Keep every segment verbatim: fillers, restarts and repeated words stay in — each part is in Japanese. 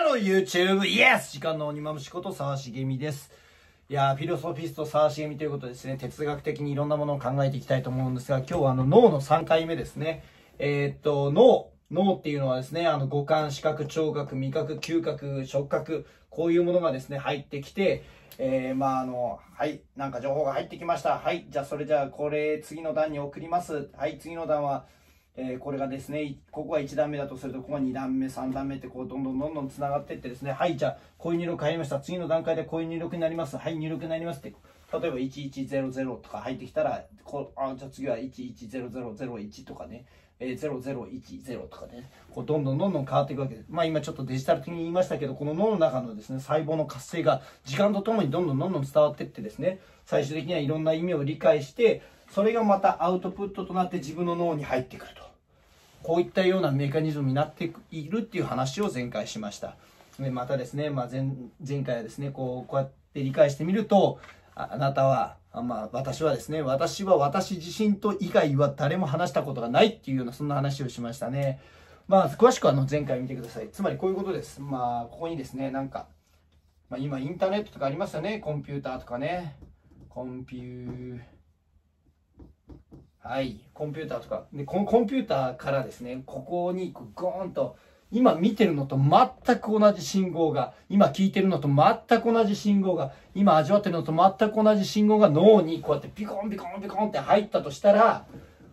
ロー YouTube イエス時間の鬼まむしこと沢茂美です。いやー、フィロソフィスト沢茂美ということでですね、哲学的にいろんなものを考えていきたいと思うんですが、今日はあの脳のさんかいめですね。えー、っと、脳。脳っていうのはですね、あの五感、視覚、聴覚、味覚、嗅覚、触覚、こういうものがですね、入ってきて、えー、まああの、はい、なんか情報が入ってきました。はい、じゃあそれじゃあこれ次の段に送ります。はい、次の段は、えー、これがですね、ここがいち段目だとすると、ここがに段目、さん段目ってこうどんどんどんどんつながっていってですね、はい、じゃあこういう入力入りました。次の段階でこういう入力になります。はい、入力になりますって、例えばいちいちゼロゼロとか入ってきたら、こうあじゃあ次はいちいちゼロゼロゼロいちとかね、えー、ゼロゼロいちゼロとかね、こうどんどんどんどん変わっていくわけです。まあ今ちょっとデジタル的に言いましたけど、この脳の中のですね、細胞の活性が時間とともにどんどんどんどん伝わっていってですね、最終的にはいろんな意味を理解して、それがまたアウトプットとなって自分の脳に入ってくると。こういったようなメカニズムになっているっていう話を前回しました。でまたですね、まあ、前, 前回はですねこう、こうやって理解してみると、あ, あなたは、あまあ、私はですね、私は私自身と以外は誰も話したことがないっていうような、そんな話をしましたね。まあ、詳しくはあの前回見てください。つまりこういうことです。まあ、ここにですね、なんか、まあ、今インターネットとかありますよね。コンピューターとかね。コンピュー、はい、コンピューターとかでコン、コンピューターからですね、ここにゴーンと、今見てるのと全く同じ信号が、今聞いてるのと全く同じ信号が、今味わってるのと全く同じ信号が脳にこうやってピコンピコンピコンって入ったとしたら、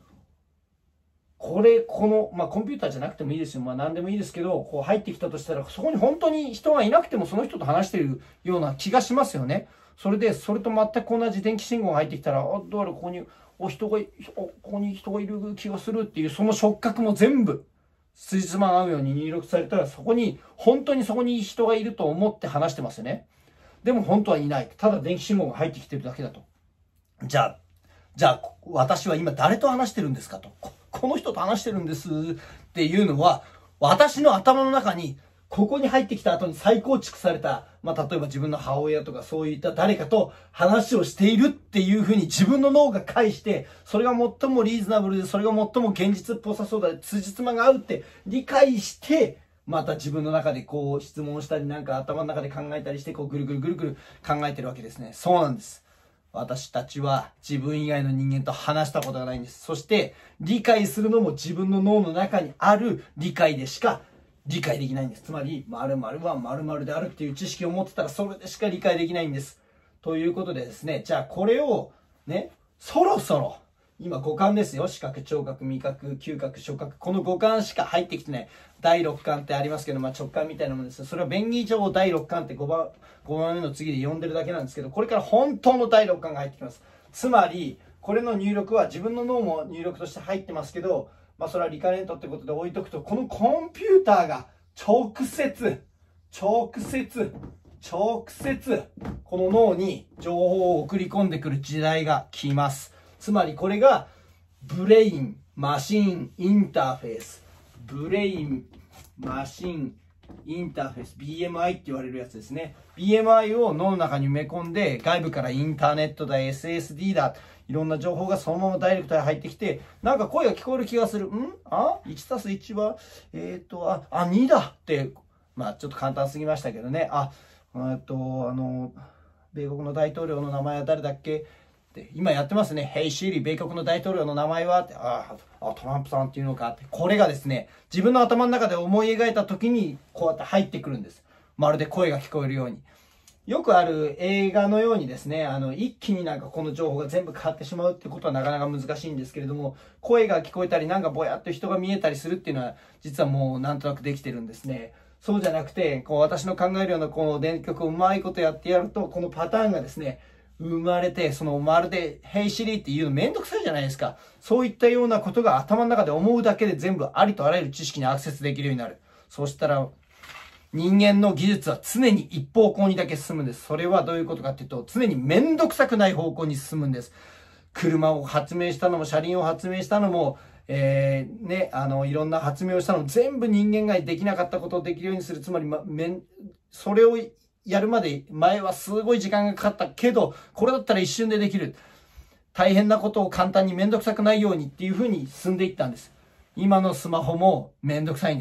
これ、この、まあコンピューターじゃなくてもいいですよ。まあ何でもいいですけど、こう入ってきたとしたら、そこに本当に人がいなくてもその人と話してるような気がしますよね。それで、それと全く同じ電気信号が入ってきたら、あ、どうやらここに、お人がおここに人がいる気がするっていう、その触覚も全部つじつまが合うように入力されたら、そこに本当にそこに人がいると思って話してますよね。でも本当はいない。ただ電気信号が入ってきてるだけだと。じゃあじゃあ私は今誰と話してるんですかと、 こ, この人と話してるんですっていうのは、私の頭の中にここに入ってきた後に再構築された、まあ、例えば自分の母親とかそういった誰かと話をしているっていうふうに自分の脳が返して、それが最もリーズナブルで、それが最も現実っぽさそうだ、辻褄が合うって理解して、また自分の中でこう質問したり、なんか頭の中で考えたりして、こうぐるぐるぐるぐる考えてるわけですね。そうなんです。私たちは自分以外の人間と話したことがないんです。そして理解するのも自分の脳の中にある理解でしか理解できないんです。つまり、〇〇は〇〇であるっていう知識を持ってたら、それでしか理解できないんです。ということでですね、じゃあこれをね、そろそろ、今五感ですよ。視覚、聴覚、味覚、嗅覚、触覚。この五感しか入ってきてない。だいろっかんってありますけど、まあ直感みたいなものです。それは便宜上だいろっかんってごばん、ごばんめの次で呼んでるだけなんですけど、これから本当のだいろっかんが入ってきます。つまり、これの入力は自分の脳も入力として入ってますけど、まあそれはリカレントってことで置いとくと、このコンピューターが直接、直接、直接、この脳に情報を送り込んでくる時代が来ます。つまりこれがブレイン、マシン、インターフェース。ブレイン、マシン、インターフェース。ビーエムアイ って言われるやつですね。ビーエムアイ を脳の中に埋め込んで、外部からインターネットだ、エスエスディー だ、いろんな情報がそのままダイレクトで入ってきて、なんか声が聞こえる気がする。んあ ?いちたすいち は、えっと、あ、あ、にだって、まあちょっと簡単すぎましたけどね。あ、えっと、あの、米国の大統領の名前は誰だっけって今やってますね。Hey Siri、米国の大統領の名前はって、ああ、トランプさんっていうのかって。これがですね、自分の頭の中で思い描いた時に、こうやって入ってくるんです。まるで声が聞こえるように。よくある映画のようにですね、あの、一気になんかこの情報が全部変わってしまうってことはなかなか難しいんですけれども、声が聞こえたり、なんかぼやっと人が見えたりするっていうのは、実はもうなんとなくできてるんですね。そうじゃなくて、こう私の考えるようなこの電極をうまいことやってやると、このパターンがですね、生まれて、そのまるで、Hey Siri っていうのめんどくさいじゃないですか。そういったようなことが頭の中で思うだけで全部ありとあらゆる知識にアクセスできるようになる。そうしたら、人間の技術は常に一方向にだけ進むんです。それはどういうことかっていうと、常にめんどくさくない方向に進むんです。車を発明したのも、車輪を発明したのも、えー、ね、あの、いろんな発明をしたのも、全部人間ができなかったことをできるようにする。つまり、ま、めん、それをやるまで、前はすごい時間がかかったけど、これだったら一瞬でできる。大変なことを簡単にめんどくさくないようにっていう風に進んでいったんです。今のスマホもめんどくさいんです。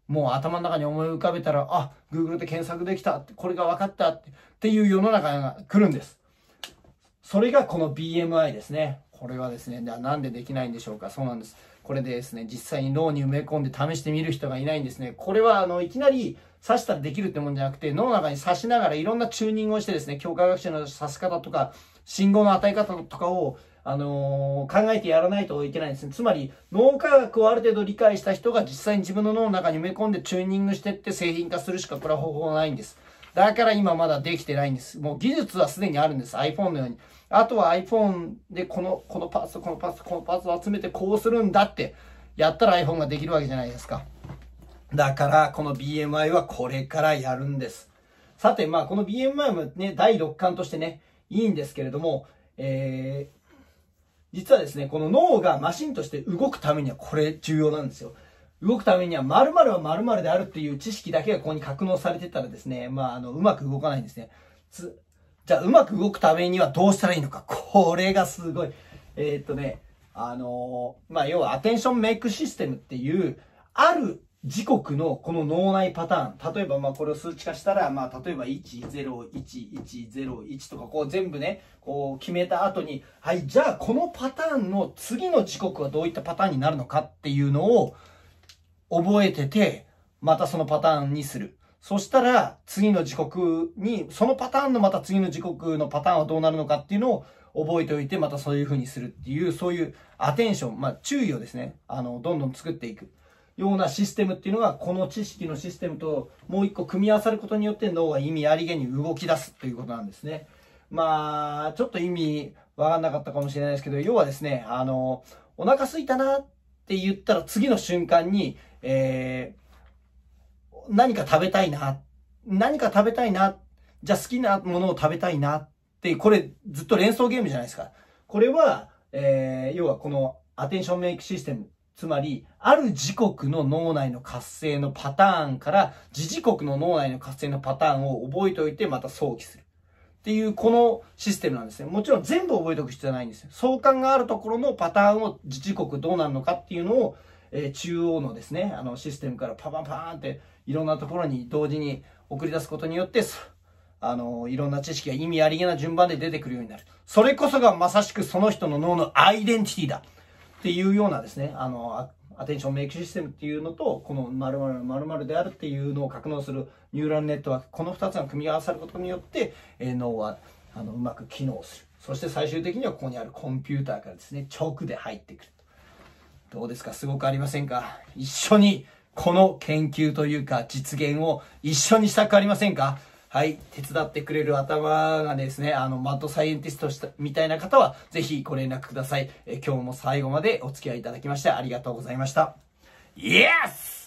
もう頭の中に思い浮かべたら、あ、Google で検索できた、これが分かったっていう世の中が来るんです。それがこの ビーエムアイ ですね。これはですね、なんでできないんでしょうか。そうなんです。これでですね、実際に脳に埋め込んで試してみる人がいないんですね。これはあのいきなり刺したらできるってもんじゃなくて、脳の中に刺しながらいろんなチューニングをしてですね、強化学習の刺し方とか、信号の与え方とかを、あのー、考えてやらないといけないんですね。つまり、脳科学をある程度理解した人が実際に自分の脳の中に埋め込んでチューニングしてって製品化するしかこれは方法がないんです。だから今まだできてないんです。もう技術はすでにあるんです。iPhone のように。あとは iPhone でこの、このパーツ、このパーツ、このパーツを集めてこうするんだってやったら iPhone ができるわけじゃないですか。だからこの ビーエムアイ はこれからやるんです。さて、まあこの ビーエムアイ もね、だいろっかんとしてね、いいんですけれども、えー、実はですね、この脳がマシンとして動くためにはこれ重要なんですよ。動くためには〇〇は〇〇であるっていう知識だけがここに格納されてたらですね、まあ、あの、うまく動かないんですね。つ、じゃあ、うまく動くためにはどうしたらいいのか。これがすごい。えー、っとね、あのー、まあ、要はアテンションメイクシステムっていう、ある時刻のこの脳内パターン。例えば、まあ、これを数値化したら、まあ、例えばいち、ゼロ、いち、いち、ゼロ、いちとか、こう全部ね、こう決めた後に、はい、じゃあ、このパターンの次の時刻はどういったパターンになるのかっていうのを、覚えてて、またそのパターンにする。そしたら、次の時刻に、そのパターンのまた次の時刻のパターンはどうなるのかっていうのを覚えておいて、またそういう風にするっていう、そういうアテンション、まあ注意をですね、あの、どんどん作っていくようなシステムっていうのが、この知識のシステムともう一個組み合わさることによって脳が意味ありげに動き出すということなんですね。まあ、ちょっと意味わかんなかったかもしれないですけど、要はですね、あの、お腹空いたなって言ったら次の瞬間に、えー、何か食べたいな。何か食べたいな。じゃあ好きなものを食べたいなって、これずっと連想ゲームじゃないですか。これは、えー、要はこのアテンションメイクシステム。つまり、ある時刻の脳内の活性のパターンから、次時刻の脳内の活性のパターンを覚えておいて、また想起する。っていう、このシステムなんですね。もちろん全部覚えておく必要はないんですよ。相関があるところのパターンを次時刻どうなるのかっていうのを、えー、中央のですね、あのシステムからパパンパーンっていろんなところに同時に送り出すことによって、あの、いろんな知識が意味ありげな順番で出てくるようになる。それこそがまさしくその人の脳のアイデンティティだっていうようなですね、あの、アテンションメイクシステムっていうのと、この〇〇〇〇であるっていうのを格納するニューラルネットワーク、このふたつが組み合わさることによって、えー、脳はあのうまく機能する。そして最終的にはここにあるコンピューターからですね、直で入ってくる。どうですか？すごくありませんか？一緒にこの研究というか実現を一緒にしたくありませんか？はい。手伝ってくれる頭がですね、あの、マッドサイエンティストしたみたいな方は、ぜひご連絡ください。え今日も最後までお付き合いいただきましてありがとうございました。イエス！